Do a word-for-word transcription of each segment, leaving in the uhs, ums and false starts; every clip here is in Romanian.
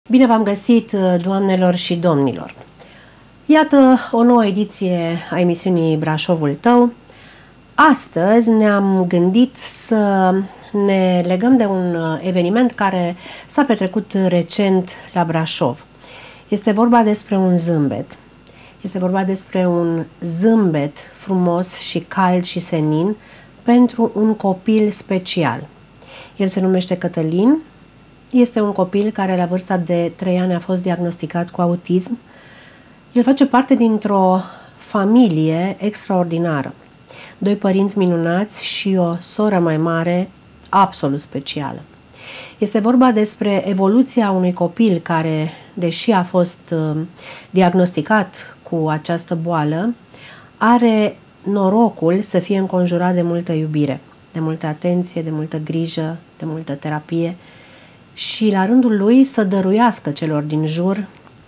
Bine v-am găsit, doamnelor și domnilor! Iată o nouă ediție a emisiunii Brașovul tău. Astăzi ne-am gândit să ne legăm de un eveniment care s-a petrecut recent la Brașov. Este vorba despre un zâmbet. Este vorba despre un zâmbet frumos și cald și senin pentru un copil special. El se numește Cătălin. Este un copil care la vârsta de trei ani a fost diagnosticat cu autism. El face parte dintr-o familie extraordinară. Doi părinți minunați și o soră mai mare absolut specială. Este vorba despre evoluția unui copil care, deși a fost diagnosticat cu această boală, are norocul să fie înconjurat de multă iubire, de multă atenție, de multă grijă, de multă terapie și la rândul lui să dăruiască celor din jur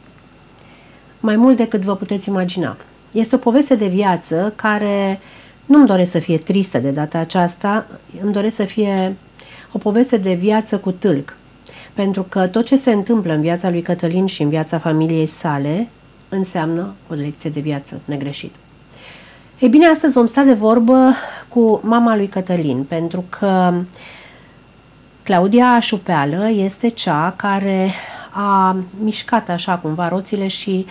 mai mult decât vă puteți imagina. Este o poveste de viață care nu-mi doresc să fie tristă de data aceasta, îmi doresc să fie o poveste de viață cu tâlc, pentru că tot ce se întâmplă în viața lui Cătălin și în viața familiei sale înseamnă o lecție de viață negreșit. Ei bine, astăzi vom sta de vorbă cu mama lui Cătălin, pentru că Claudia Șupeală este cea care a mișcat așa cumva roțile și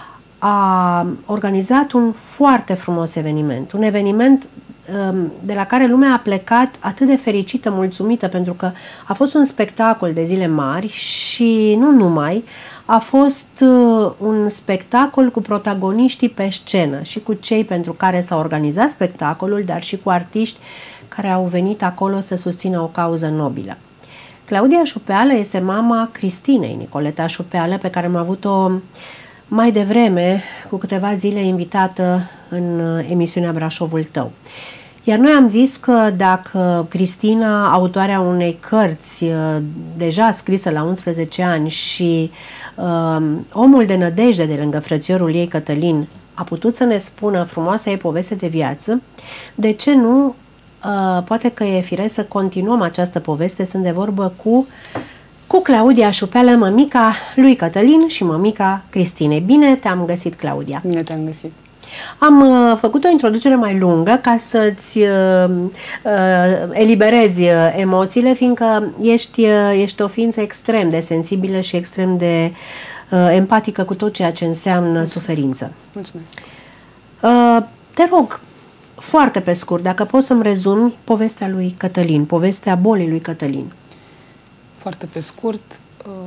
a organizat un foarte frumos eveniment. Un eveniment de la care lumea a plecat atât de fericită, mulțumită, pentru că a fost un spectacol de zile mari și nu numai, a fost un spectacol cu protagoniștii pe scenă și cu cei pentru care s-a organizat spectacolul, dar și cu artiști care au venit acolo să susțină o cauză nobilă. Claudia Șupeală este mama Cristinei Nicoleta Șupeală, pe care am avut-o mai devreme, cu câteva zile, invitată în emisiunea Brașovul tău. Iar noi am zis că dacă Cristina, autoarea unei cărți deja scrisă la unsprezece ani și uh, omul de nădejde de lângă frățiorul ei Cătălin, a putut să ne spună frumoasa ei poveste de viață, de ce nu? Uh, poate că e firesc să continuăm această poveste, sunt de vorbă cu, cu Claudia Șupeală, mămica lui Cătălin și mămica Cristinei. Bine te-am găsit, Claudia! Bine te-am găsit! Am uh, făcut o introducere mai lungă ca să-ți uh, uh, eliberezi uh, emoțiile, fiindcă ești, uh, ești o ființă extrem de sensibilă și extrem de uh, empatică cu tot ceea ce înseamnă Mulțumesc. suferință. Mulțumesc! Uh, te rog, foarte pe scurt, dacă poți să-mi rezumi povestea lui Cătălin, povestea bolii lui Cătălin. Foarte pe scurt,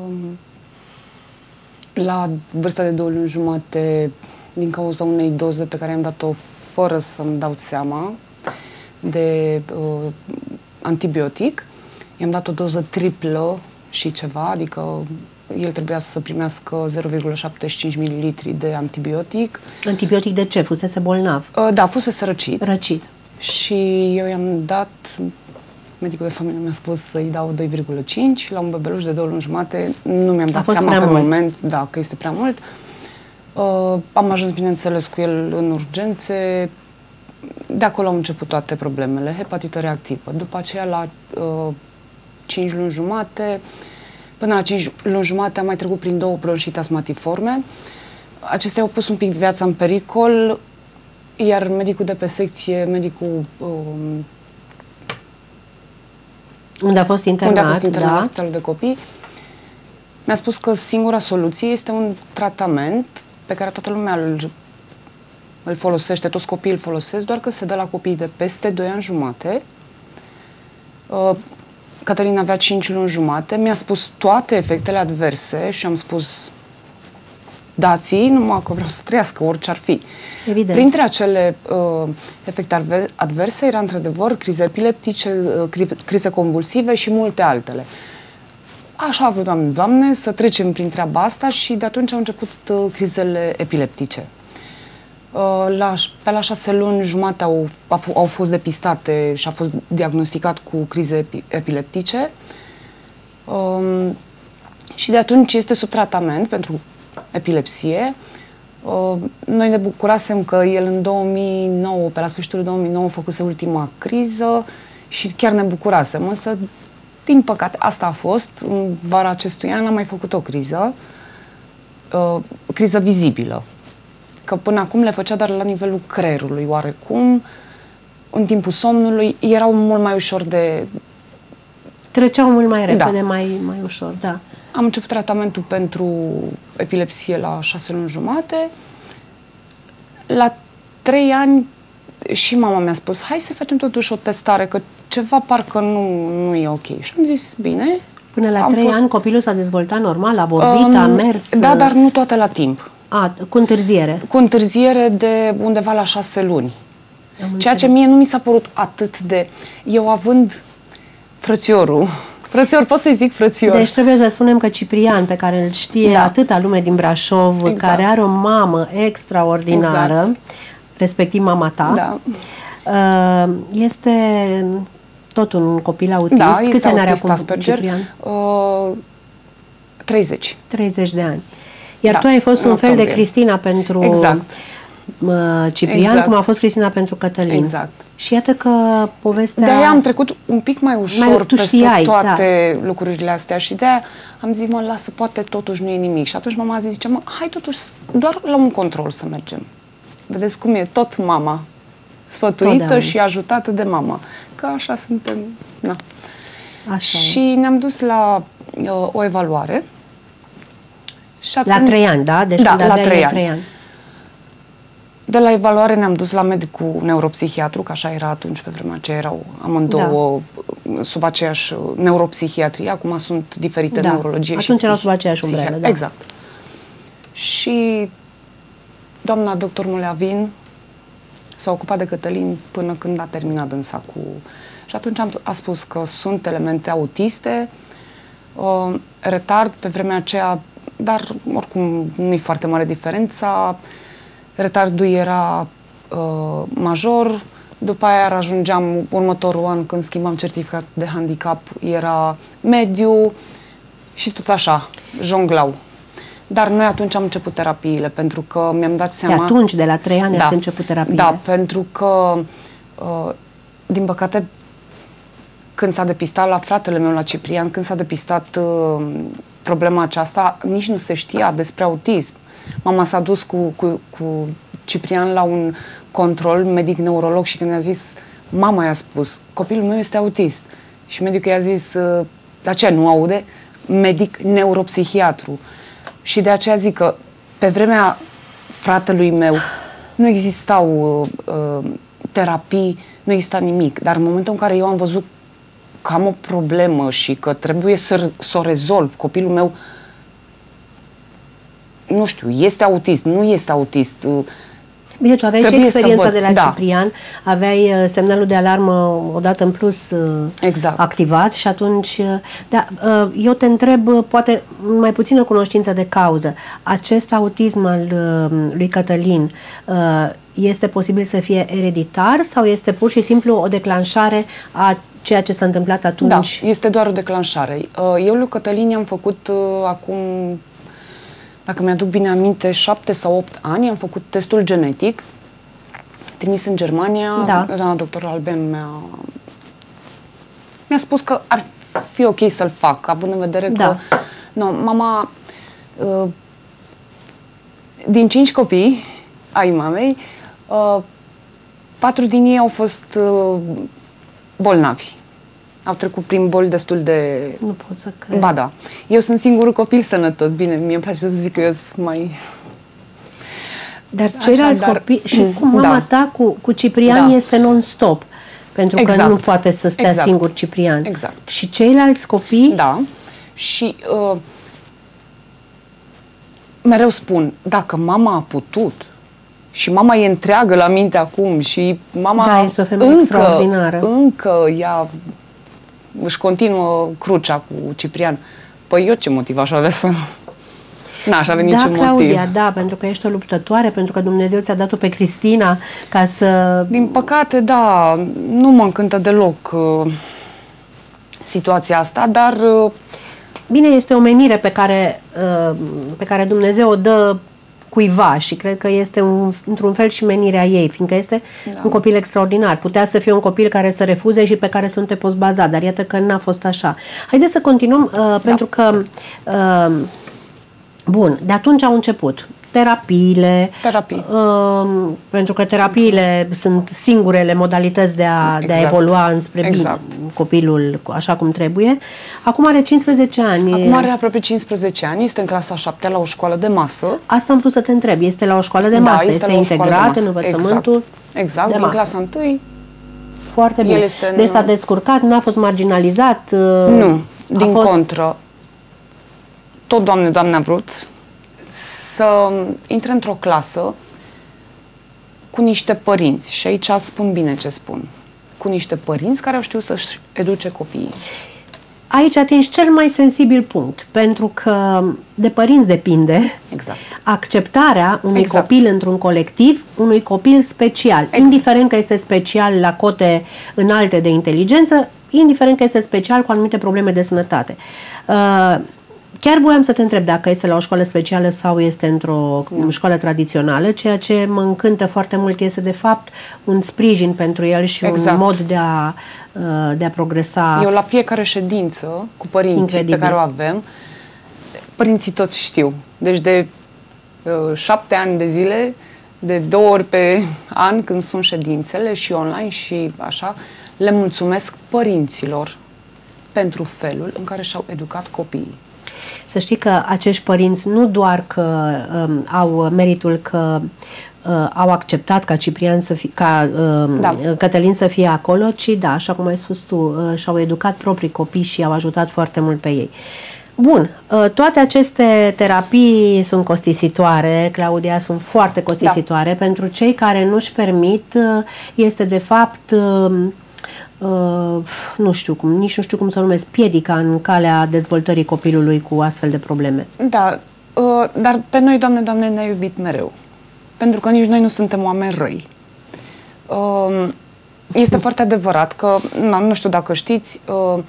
la vârsta de două luni jumate, din cauza unei doze pe care am dat-o fără să-mi dau seama, de uh, antibiotic, i-am dat o doză triplă și ceva, adică el trebuia să primească zero virgulă șaptezeci și cinci mililitri de antibiotic. Antibiotic de ce? Fusese bolnav? Uh, da, fusese răcit. Răcit. Și eu i-am dat, medicul de familie mi-a spus să-i dau doi virgulă cinci, la un bebeluș de două luni jumate, nu mi-am dat seama pe mult. moment da, că este prea mult. Uh, am ajuns, bineînțeles, cu el în urgențe. De acolo au început toate problemele. Hepatită reactivă. După aceea, la uh, cinci luni jumate, până la cinci luni jumate am mai trecut prin două bronșite asmatiforme. Acestea au pus un pic viața în pericol, iar medicul de pe secție, medicul uh, unde a fost internat, unde a fost internat da? la spitalul de copii, mi-a spus că singura soluție este un tratament pe care toată lumea îl, îl folosește, toți copiii îl folosesc, doar că se dă la copii de peste doi ani jumate. Uh, Cătălin avea cinci luni jumate, mi-a spus toate efectele adverse și am spus dați-i, numai că vreau să trăiască, orice ar fi. Evident. Printre acele uh, efecte adverse era într-adevăr crize epileptice, uh, crize convulsive și multe altele. Așa a vrut, Doamne, Doamne, să trecem prin treaba asta și de atunci au început uh, crizele epileptice. Uh, la, pe la șase luni jumate au, au fost depistate și a fost diagnosticat cu crize epi, epileptice uh, și de atunci este sub tratament pentru epilepsie. Uh, noi ne bucurasem că el în două mii nouă, pe la sfârșitul două mii nouă, făcuse ultima criză și chiar ne bucurasem, însă Din păcate, asta a fost. În vara acestui an am mai făcut o criză, uh, criză vizibilă. Că până acum le făcea doar la nivelul creierului, oarecum. În timpul somnului erau mult mai ușor de... Treceau mult mai repede, Da. mai, mai ușor, da. Am început tratamentul pentru epilepsie la șase luni jumate. La trei ani și mama mi-a spus, hai să facem totuși o testare, că ceva parcă nu, nu e ok. Și am zis, bine. Până la am trei fost... ani copilul s-a dezvoltat normal, a vorbit, Um, a mers? Da, dar nu toate la timp. A, cu întârziere. Cu întârziere de undeva la șase luni. Am Ceea ce înțeles. mie nu mi s-a părut atât de... Eu având frățiorul, frățior, pot să-i zic frățior. Deci trebuie să spunem că Ciprian, pe care îl știe Da. atâta lume din Brașov, Exact. care are o mamă extraordinară, Exact. respectiv mama ta, Da. uh, este tot un copil autist. Da, Câți este ani are autist acum Asperger. Ciprian? Uh, treizeci. treizeci de ani. Iar Da, tu ai fost în un fel de octombrie. Cristina pentru Exact. uh, Ciprian, Exact. cum a fost Cristina pentru Cătălin. Exact. Și iată că povestea... De-aia am trecut un pic mai ușor Mai- tu peste știai, toate lucrurile astea și de-aia am zis, mă, lasă, poate totuși nu e nimic. Și atunci mama a zis, zice, mă, hai totuși doar la un control să mergem. Vedeți cum e, tot mama. Sfătuită Totdeauna. și ajutată de mama. Că așa suntem, na. Așa e. Și ne-am dus la uh, o evaluare. Și La atunci, trei ani, da? Deci Da, când la aveai trei el ani. trei ani. De la evaluare ne-am dus la medicul neuropsihiatru, că așa era atunci, pe vremea aceea erau amândouă da. sub aceeași neuropsihiatrie, acum sunt diferite, Da. neurologie Atunci și erau psihi- sub aceeași umbrelă, psihiatrie. da. Exact. Și doamna doctor Muleavin s-a ocupat de Cătălin până când a terminat dânsa cu... Și atunci am, a spus că sunt elemente autiste, uh, retard pe vremea aceea, dar oricum nu e foarte mare diferența. Retardul era uh, major, după aia ajungeam următorul an când schimbam certificat de handicap, era mediu și tot așa, jonglau. Dar noi atunci am început terapiile, pentru că mi-am dat De seama... atunci, de la trei ani, Da. ați început terapie. Da, pentru că, uh, din păcate, când s-a depistat la fratele meu, la Ciprian, când s-a depistat uh, problema aceasta, nici nu se știa despre autism. Mama s-a dus cu, cu, cu Ciprian la un control medic-neurolog și când i-a zis, mama i-a spus, copilul meu este autist. Și medicul i-a zis, uh, dar ce, nu aude? Medic-neuropsihiatru. Și de aceea zic că pe vremea fratelui meu nu existau uh, uh, terapii, nu exista nimic. Dar în momentul în care eu am văzut că am o problemă și că trebuie să, să o rezolv, copilul meu, nu știu, este autist, nu este autist. uh, Bine, tu aveai și Trebuie să experiența văd, de la da. Ciprian, aveai uh, semnalul de alarmă odată în plus uh, Exact. activat și atunci, uh, da, uh, eu te întreb, uh, poate mai puțină cunoștință de cauză. Acest autism al uh, lui Cătălin uh, este posibil să fie ereditar sau este pur și simplu o declanșare a ceea ce s-a întâmplat atunci? Da, este doar o declanșare. Uh, Eu lui Cătălin i-am făcut uh, acum, dacă mi-aduc bine aminte, șapte sau opt ani, am făcut testul genetic, trimis în Germania. Da. Doamna doctor Alben mi-a, mi-a spus că ar fi ok să-l fac, având în vedere Da. că... No, mama, uh, din cinci copii ai mamei, uh, patru din ei au fost uh, bolnavi. Au trecut prin boli destul de... Nu pot să cred. Ba da. Eu sunt singurul copil sănătos. Bine, mie îmi place să zic că eu sunt mai... Dar ceilalți dar- copii, și cu mama Da. ta, cu, cu Ciprian, Da. este non-stop. Pentru că Exact. nu poate să stea Exact. singur Ciprian. Exact. Și ceilalți copii, Da. Și uh, mereu spun, dacă mama a putut și mama e întreagă la minte acum și mama Da, este o femeie încă, extraordinară. încă ea își continuă crucea cu Ciprian. Păi eu ce motiv aș avea să... N-aș avea da, niciun Claudia, motiv. da, pentru că ești o luptătoare, pentru că Dumnezeu ți-a dat-o pe Cristina ca să... Din păcate, da, nu mă încântă deloc uh, situația asta, dar uh, Bine, este o menire pe care, uh, pe care Dumnezeu o dă cuiva și cred că este un, într-un fel și menirea ei, fiindcă este da. un copil extraordinar. Putea să fie un copil care să refuze și pe care să nu te poți baza, dar iată că n-a fost așa. Haideți să continuăm, uh, da. pentru că uh, bun, de atunci au început terapiile, Terapii. uh, pentru că terapiile sunt singurele modalități de a, exact. de a evolua înspre exact. bine copilul așa cum trebuie. Acum are cincisprezece ani. Acum are aproape cincisprezece ani, este în clasa a șaptea la o școală de masă. Asta am vrut să te întreb, este la o școală de masă, da, este, este integrat în învățământul exact. Exact, de din masă. clasa întâi. Foarte bine. Este deci s-a descurcat, n-a fost marginalizat? Nu, din fost... contră. Tot, Doamne, Doamne, a vrut să intre într-o clasă cu niște părinți, și aici spun bine ce spun, cu niște părinți care au știut să-și educe copiii. Aici atingi cel mai sensibil punct, pentru că de părinți depinde exact. acceptarea unui exact. copil într-un colectiv, unui copil special, exact. indiferent că este special la cote înalte de inteligență, indiferent că este special cu anumite probleme de sănătate. Uh, Chiar voiam să te întreb dacă este la o școală specială sau este într-o mm. școală tradițională. Ceea ce mă încântă foarte mult este de fapt un sprijin pentru el și exact. un mod de a, de a progresa. Eu la fiecare ședință cu părinții Incredibil. pe care o avem, părinții toți știu. Deci de uh, șapte ani de zile, de două ori pe an când sunt ședințele și online și așa, le mulțumesc părinților pentru felul în care și-au educat copiii. Să știi că acești părinți nu doar că um, au meritul că uh, au acceptat ca Ciprian să fie, ca uh, da. Cătălin să fie acolo, ci da, așa cum ai spus tu, uh, și-au educat proprii copii și au ajutat foarte mult pe ei. Bun, uh, toate aceste terapii sunt costisitoare, Claudia, sunt foarte costisitoare. Da. Pentru cei care nu-și permit, uh, este de fapt... Uh, Uh, nu știu cum, nici nu știu cum să o numesc, piedica în calea dezvoltării copilului cu astfel de probleme. Da, uh, dar pe noi, Doamne, Doamne, ne-a iubit mereu. Pentru că nici noi nu suntem oameni răi. Uh, este foarte adevărat că, na, nu știu dacă știți, uh,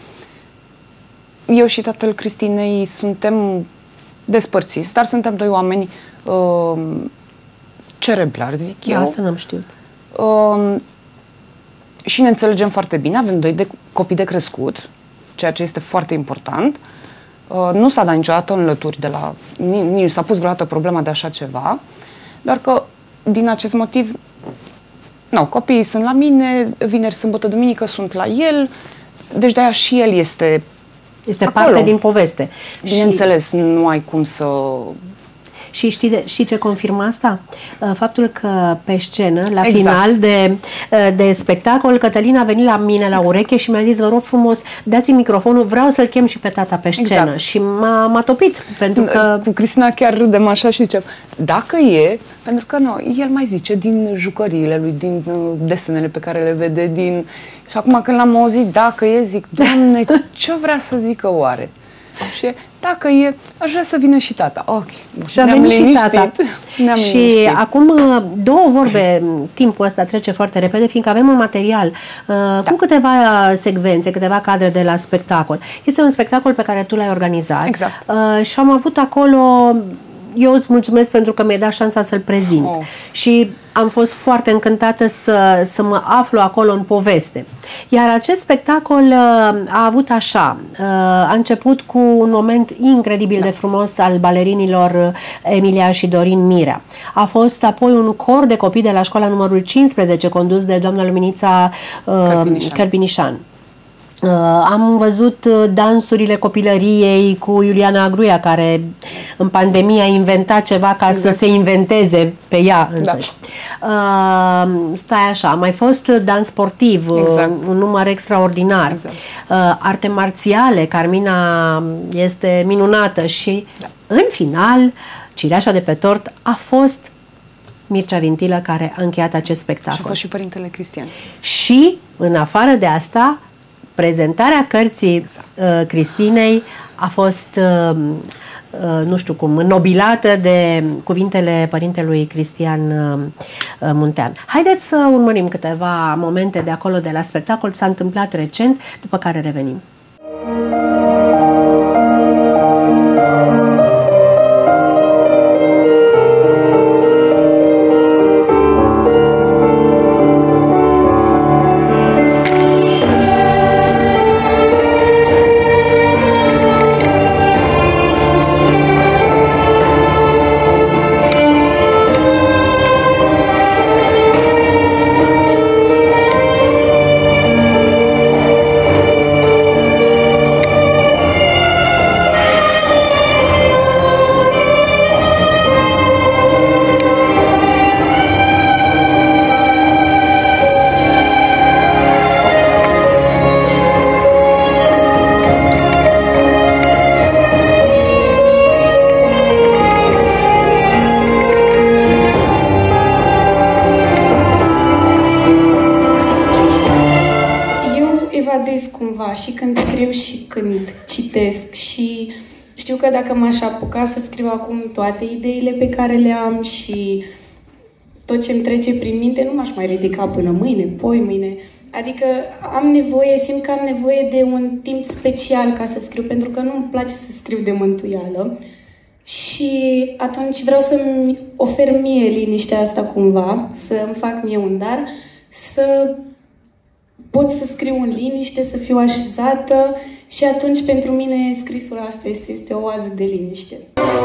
eu și tatăl Cristinei suntem despărțiți, dar suntem doi oameni uh, cerebrali, zic eu. Da, asta n-am știut. Uh, Și ne înțelegem foarte bine, avem doi de copii de crescut, ceea ce este foarte important. Uh, nu s-a dat niciodată înlături de la... Nici nu s-a pus vreodată problema de așa ceva, doar că din acest motiv, nu, copiii sunt la mine, vineri, sâmbătă, duminică sunt la el, deci de-aia și el este Este acolo. parte din poveste. Bineînțeles, și... nu ai cum să... Și știi, de, știi ce confirmă asta? Faptul că pe scenă, la exact. final de, de spectacol, Cătălin a venit la mine la ureche exact. și mi-a zis, vă rog frumos, dați-mi microfonul, vreau să-l chem și pe tata pe scenă. Exact. Și m-a, m-a topit, pentru că... Cu Cristina chiar râdem așa și zicem, dacă e, pentru că nu, el mai zice din jucăriile lui, din uh, desenele pe care le vede, din... Și acum când l-am auzit, dacă e, zic, Doamne, ce vrea să zică oare? Și dacă e, aș vrea să vină și tata. Ok. Și a venit și tata. Și liniștit. acum două vorbe, timpul ăsta trece foarte repede, fiindcă avem un material uh, da. cu câteva secvențe, câteva cadre de la spectacol. Este un spectacol pe care tu l-ai organizat. Exact. Uh, și am avut acolo... Eu îți mulțumesc pentru că mi-ai dat șansa să-l prezint. Oh. Și am fost foarte încântată să, să mă aflu acolo în poveste. Iar acest spectacol uh, a avut așa, uh, a început cu un moment incredibil da. de frumos al balerinilor Emilia și Dorin Mirea. A fost apoi un cor de copii de la școala numărul cincisprezece, condus de doamna Luminița uh, Cărbinișan. Uh, am văzut dansurile copilăriei cu Iuliana Agruia, care în pandemie a inventat ceva ca exact. să se inventeze pe ea însăși. Da. Uh, stai așa, a mai fost dans sportiv, exact. uh, un număr extraordinar. Exact. Uh, arte marțiale, Carmina este minunată și da. în final, cireașa de pe tort a fost Mircea Vintilă, care a încheiat acest spectacol. Și a fost și părintele Cristian. Și, în afară de asta, prezentarea cărții exact. uh, Cristinei a fost, uh, uh, nu știu cum, înnobilată de cuvintele părintelui Cristian uh, Muntean. Haideți să urmărim câteva momente de acolo, de la spectacol. S-a întâmplat recent, după care revenim. evadez cumva și când scriu și când citesc și știu că dacă m-aș apuca să scriu acum toate ideile pe care le am și tot ce îmi trece prin minte, nu m-aș mai ridica până mâine, poi mâine. Adică am nevoie, simt că am nevoie de un timp special ca să scriu, pentru că nu-mi place să scriu de mântuială. Și atunci vreau să-mi ofer mie liniștea asta cumva, să-mi fac mie un dar, să pot să scriu în liniște, să fiu așezată și atunci pentru mine scrisul asta este, este o oază de liniște.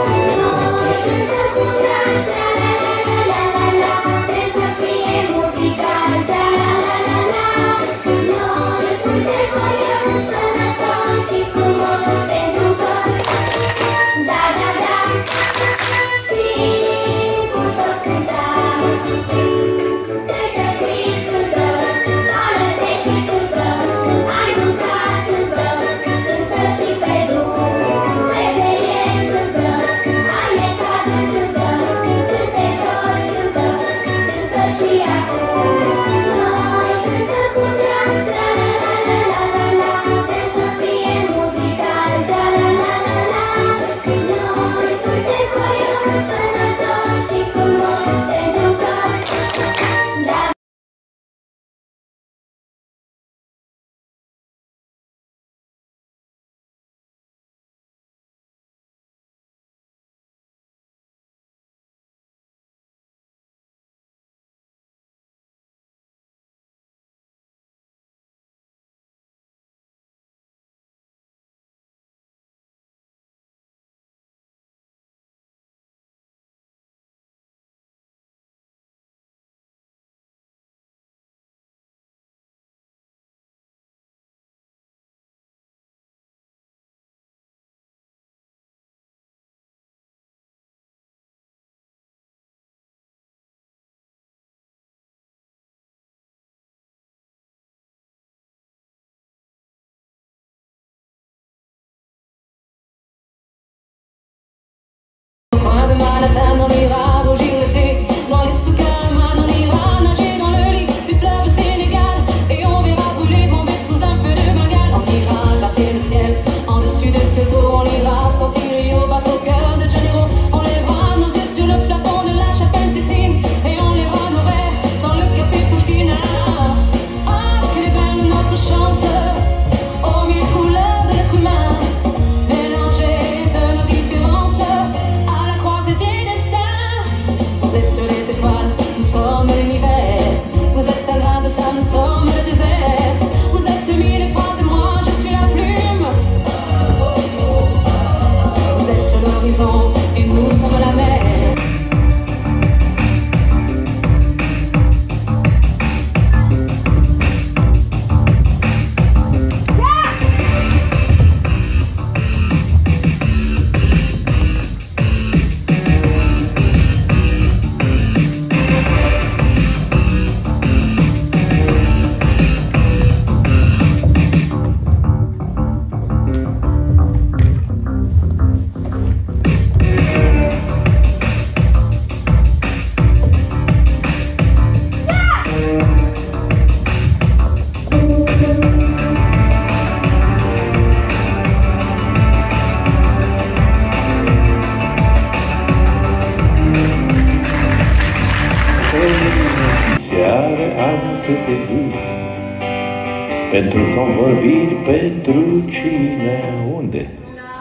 Pentru convorbiri pentru cine? Unde?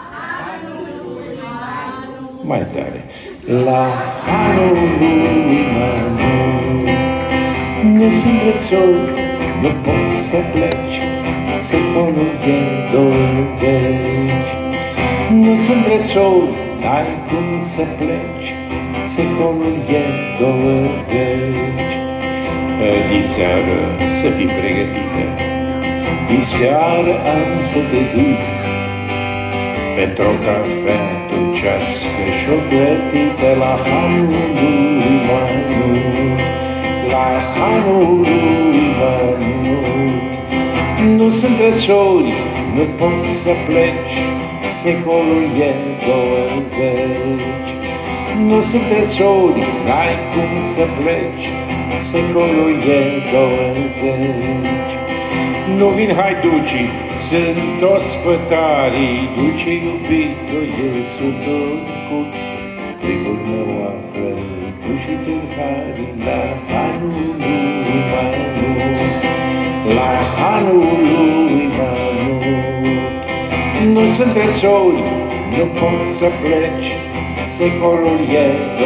Mai tare. La Hanul lui Manu. Ne sunt resori, nu poți să pleci, secolul e douăzeci. Nu sunt resori, n-ai cum să pleci, secolul e douăzeci. Diseară să fii pregătită, diseară am să te duc pentru o cafea turcească și o clătită la Hanul lui Manu, la Hanul lui Manu. Nu sunt răsori, nu poți să pleci, secolul e douăzeci. Nu sunt răsori, n-ai cum să pleci, secolul e douăzeci. nu vin haiducii, sunt ospătarii, dulce iubito e sudorcut. Trigul meu află dușii tâlharii la hanul lui Manut, la hanul lui Manut. Nu sunt tresori, nu pot să pleci, secolul e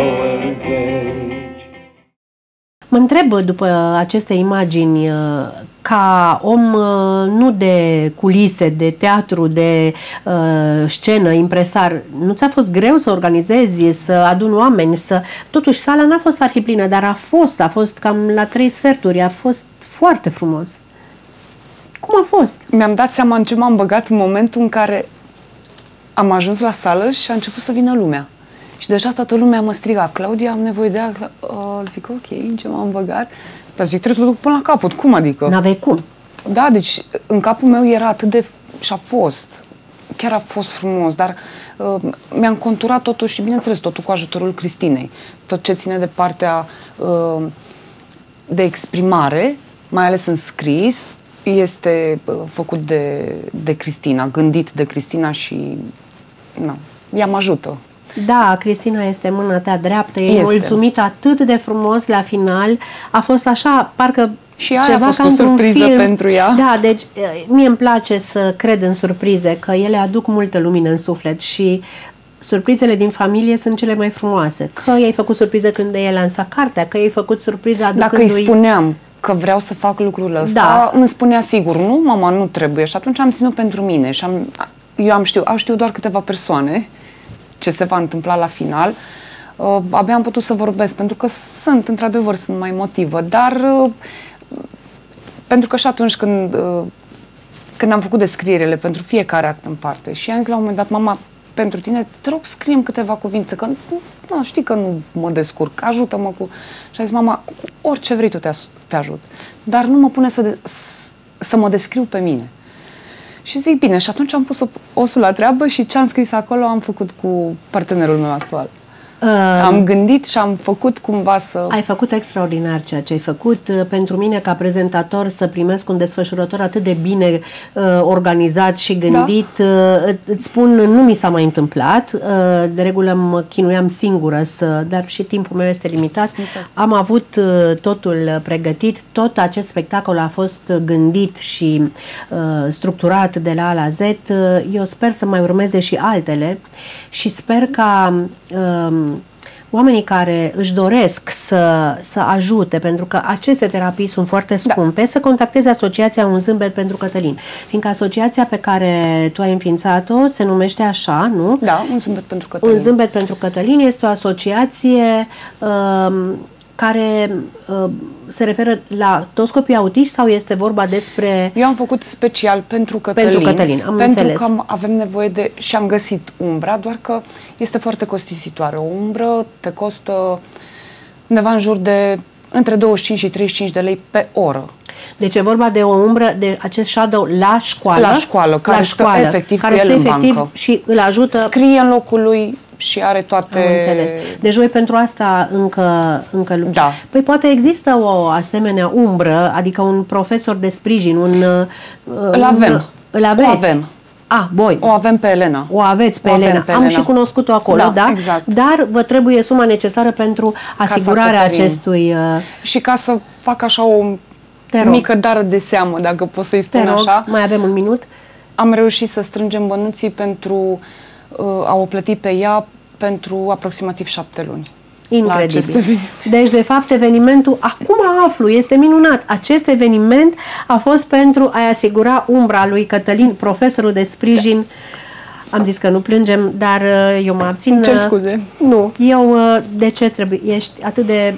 douăzeci. Mă întreb după aceste imagini, ca om nu de culise, de teatru, de uh, scenă, impresar, nu ți-a fost greu să organizezi, să aduni oameni, să... Totuși sala n-a fost arhiplină, dar a fost, a fost cam la trei sferturi, a fost foarte frumos. Cum a fost? Mi-am dat seama în ce m-am băgat în momentul în care am ajuns la sală și a început să vină lumea. Și deja toată lumea mă striga, Claudia, am nevoie de ea. Uh, zic, ok, în ce m-am băgat? Dar zic, trebuie să o duc până la capăt. Cum adică? N-aveai cum. Da, deci în capul meu era atât de... și a fost. Chiar a fost frumos, dar uh, mi-am conturat totul și, bineînțeles, totul cu ajutorul Cristinei. Tot ce ține de partea uh, de exprimare, mai ales în scris, este uh, făcut de, de Cristina, gândit de Cristina și... na, ea mă ajută. Da, Cristina este mâna ta dreaptă, e mulțumit atât de frumos la final. A fost așa, parcă și aia ceva a fost ca o surpriză film. pentru ea. Da, deci mie îmi place să cred în surprize, că ele aduc multă lumină în suflet și surprizele din familie sunt cele mai frumoase. Că i-ai făcut surpriză când i-ai lansat cartea, că i-ai făcut surpriză aducându-i... Dacă îi spuneam că vreau să fac lucrul ăsta, da, îmi spunea sigur, nu, mama, nu trebuie. Și atunci am ținut pentru mine și am, eu am știut, au știut doar câteva persoane ce se va întâmpla la final. Uh, abia am putut să vorbesc, pentru că sunt, într-adevăr, sunt mai emotivă, dar uh, pentru că și atunci când, uh, când am făcut descrierile pentru fiecare act în parte și am zis la un moment dat, mama, pentru tine, te rog, scrie-mi câteva cuvinte, că nu, știi că nu mă descurc, ajută-mă cu... Și a zis, mama, cu orice vrei tu te, te ajut, dar nu mă pune să, de, să mă descriu pe mine. Și zic, bine, și atunci am pus osul la treabă și ce am scris acolo am făcut cu partenerul meu actual. Uh, am gândit și am făcut cumva să... Ai făcut extraordinar ceea ce ai făcut. Pentru mine, ca prezentator, să primesc un desfășurător atât de bine uh, organizat și gândit, da, uh, îți spun, nu mi s-a mai întâmplat. Uh, de regulă mă chinuiam singură, să, dar și timpul meu este limitat. Exact. Am avut uh, totul pregătit, tot acest spectacol a fost gândit și uh, structurat de la A la Z. Uh, eu sper să mai urmeze și altele și sper ca... Uh, oamenii care își doresc să, să ajute, pentru că aceste terapii sunt foarte scumpe, da, să contacteze Asociația Un Zâmbet pentru Cătălin. Fiindcă asociația pe care tu ai înființat-o se numește așa, nu? Da, Un Zâmbet pentru Cătălin. Un Zâmbet pentru Cătălin este o asociație uh, care uh, se referă la toți copiii autiști sau este vorba despre... Eu am făcut special pentru Cătălin. Pentru Cătălin, am pentru înțeles. că am, avem nevoie de... și am găsit umbra, doar că este foarte costisitoare. O umbră te costă undeva în jur de între douăzeci și cinci și treizeci și cinci de lei pe oră. Deci e vorba de o umbră, de acest shadow la școală. La școală, care la stă școală, efectiv care cu el stă în efectiv bancă. Și îl ajută... Scrie în locul lui și are toate... Am înțeles. Deci voi pentru asta încă, încă lupți. Da. Păi poate există o asemenea umbră, adică un profesor de sprijin, un... Îl avem. Îl aveți? O avem. Ah, voi. O avem pe Elena. O aveți pe o Elena. Pe Am Elena. și cunoscut-o acolo, da, da? Exact. Dar vă trebuie suma necesară pentru asigurarea acestui... Uh... Și ca să fac așa o mică dară de seamă, dacă pot să-i spun așa. Mai avem un minut. Am reușit să strângem bănuții pentru uh, a o plăti pe ea pentru aproximativ șapte luni. Incredibil. Deci, de fapt, evenimentul, acum aflu, este minunat. Acest eveniment a fost pentru a-i asigura umbra lui Cătălin, profesorul de sprijin. Da. Am zis că nu plângem, dar eu mă abțin. Îmi cer scuze. Nu, eu, de ce trebuie? Ești atât de,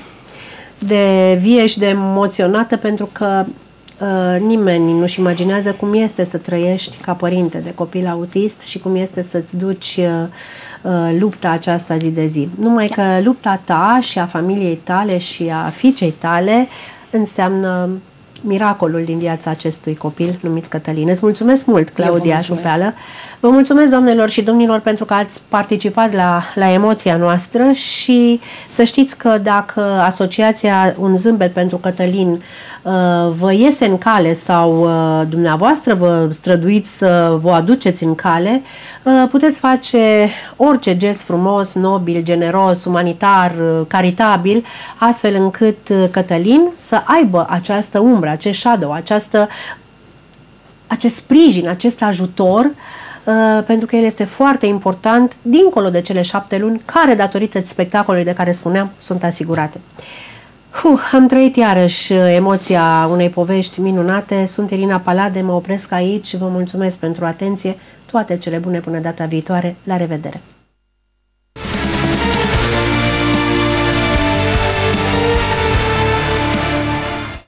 de vie și de emoționată pentru că Uh, nimeni nu-și imaginează cum este să trăiești ca părinte de copil autist și cum este să-ți duci uh, uh, lupta aceasta zi de zi. Numai că lupta ta și a familiei tale și a fiicei tale înseamnă miracolul din viața acestui copil numit Cătălin. Îți mulțumesc mult, Claudia Șupeală. Vă mulțumesc, doamnelor și domnilor, pentru că ați participat la, la emoția noastră și să știți că dacă asociația Un Zâmbet pentru Cătălin vă iese în cale sau dumneavoastră vă străduiți să vă aduceți în cale, puteți face orice gest frumos, nobil, generos, umanitar, caritabil, astfel încât Cătălin să aibă această umbră, acest shadow, această, acest sprijin, acest ajutor, uh, pentru că el este foarte important, dincolo de cele șapte luni, care, datorită spectacolului de care spuneam, sunt asigurate. Uh, am trăit iarăși emoția unei povești minunate. Sunt Irina Palade, mă opresc aici, vă mulțumesc pentru atenție, toate cele bune până data viitoare, la revedere!